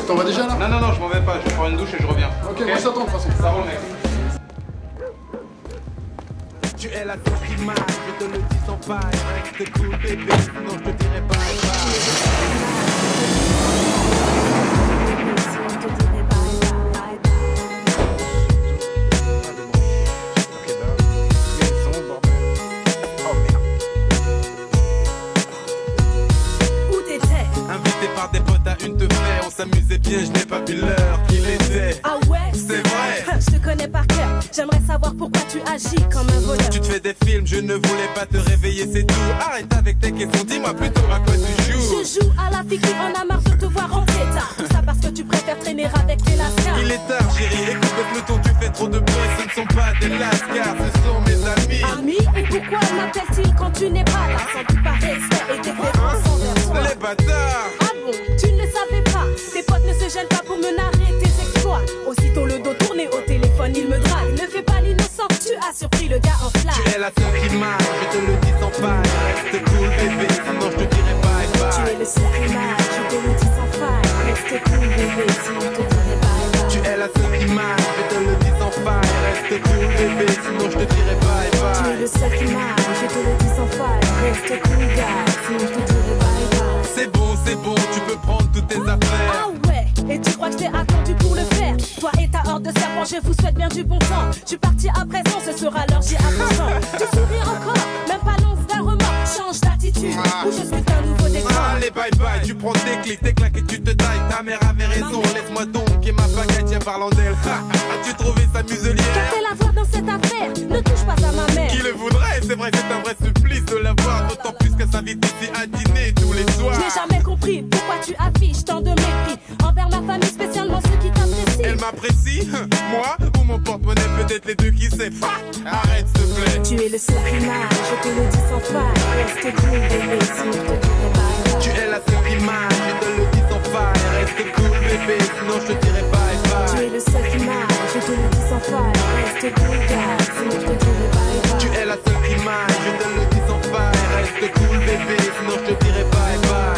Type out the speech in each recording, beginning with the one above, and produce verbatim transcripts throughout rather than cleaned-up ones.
t'en vas déjà là? Non, non, non, je m'en vais pas, je vais prendre une douche et je reviens. Ok, okay. Moi je t'attends de toute façon. Ça roule, mec. Tu es la seule qui m'aille, je te le dis sans faille. Reste cool bébé, sinon je te dirai bye par des potes à une te fait, on s'amusait bien, je n'ai pas vu l'heure qu'il était. Ah ouais? C'est vrai. Je te connais par cœur, j'aimerais savoir pourquoi tu agis comme un voleur. Tu te fais des films, je ne voulais pas te réveiller, c'est tout. Arrête avec tes questions, dis-moi plutôt à quoi tu joues. Je joue à la fille qui en a marre de te voir en état. Tout ça parce que tu préfères traîner avec les lascars. Il est tard chérie, écoute le peloton, tu fais trop de bruit. Ce ne sont pas des lascars, ce sont mes amis. Amis? Et pourquoi m'appellent-ils quand tu n'es pas là? Sans doute par respect et déférence envers toi. Les bâtards. Ah bon? Tu ne le savais pas? Tes potes ne se gênent pas pour me narrer tes exploits. Aussitôt le dos tourné au téléphone, il me drague. Ne fais pas l'innocent, tu as surpris le gars en flamme. Tu es la seule qui m'aille, je te le dis sans faille. Reste cool bébé, sinon je te dirai bye bye. Tu es le seul qui m'aille, je te le dis sans faille. Reste cool bébé, sinon je te dirai bye bye. Tu es la seule qui m'aille, je te le dis sans faille. Reste cool bébé, sinon je te dirai bye bye. Tu es le seul qui m'aille, je te le dis sans faille. Reste cool gars, sinon je te dirai bye bye. C'est bon, c'est bon, tu peux prendre toutes tes affaires. Ah ouais, et tu crois que je t'ai attendu pour le faire? Toi et ta horde de serpents, je vous souhaite bien du bon temps. Je suis parti à présent, ce sera l'heure, j'y attends. Tu souris encore, même pas l'once d'un remords. Change d'attitude, ou je suis un nouveau décor. Allez bye bye, tu prends tes clics, tes claques et tu te tailles. Ta mère avait raison, laisse-moi donc. Et ma baguette, tiens parlant d'elle. As-tu trouvé sa muselière? Qu'a fait la voir dans cette affaire? Ne touche pas à ma mère. Qui le voudrait? C'est vrai, c'est un vrai supplice de la voir. D'autant plus qu'elle s'invite ici à dîner tous les soirs. Je n'ai jamais compris pourquoi tu affiches tant de mépris envers ma famille, spécialement ceux qui t'apprécient. Elle m'apprécie? Moi? Ou mon porte-monnaie? Peut-être les deux, qui sait? Arrête s'il te plaît. Tu es le seul qui m'aille, je te le dis sans faille. Reste cool bébé, sinon je te dirai bye bye. Tu es la seule qui m'aille, je te le dis sans faille. Reste cool bébé, sinon je te dirai bye bye. Tu es le seul qui m'aille, je te le dis sans faille. Reste cool gars, sinon je te dirai bye bye. Tu es la seule qui m'aille, je te le dis sans faille. Reste cool bébé, sinon je te dirai bye bye.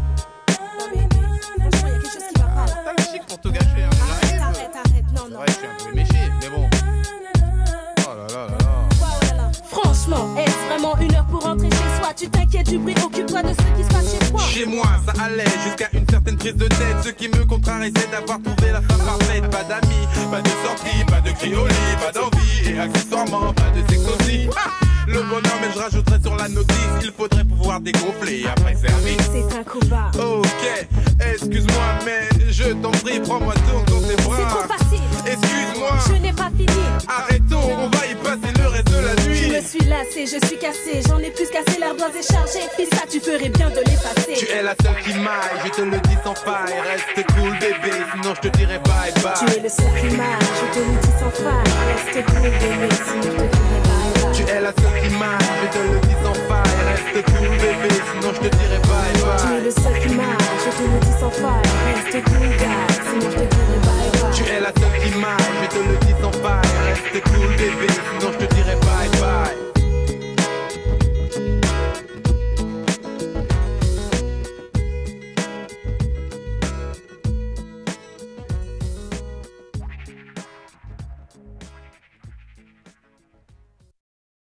T'as le chic pour tout gâcher, hein. Arrête, arrête, arrête, non, non. Ouais, je suis un peu méché, mais bon. Oh là là là là. Franchement, est-ce vraiment une heure pour rentrer chez soi? Tu t'inquiètes du bruit, occupe-toi de ce qui se passe chez toi. Chez moi, ça allait jusqu'à une certaine prise de tête. Ce qui me contrarie, c'est d'avoir trouvé la femme parfaite. Pas d'amis, pas de sortie, pas de cri au lit, pas d'envie. Et accessoirement, pas de sexe aussi. Ah, le bonheur, mais je rajouterai sur la notice. Il faudrait pouvoir dégonfler après service. C'est un coup bas. Ok, excuse-moi, mais je t'en prie, prends-moi donc dans tes bras. C'est trop facile. Excuse-moi. Je n'ai pas fini. Arrêtons, on va y passer le reste de la nuit. Je me suis lassée, je suis cassée. J'en ai plus cassé, l'ardoise est chargée. Fils, ça, tu ferais bien de l'effacer. Tu es la seule qui m'aille, je te le dis sans faille. Reste cool bébé, sinon je te dirai bye bye. Tu es le seul qui m'aille, je te le dis sans faille. Reste cool bébé, sinon je te dirai bye bye. Tu es la seule qui m'aille, je te le dis sans faille. Reste cool bébé, sinon je te dirai bye bye. Tu es le seul qui m'aille, je te le dis sans faille. Reste cool gars, sinon je te dirai bye bye.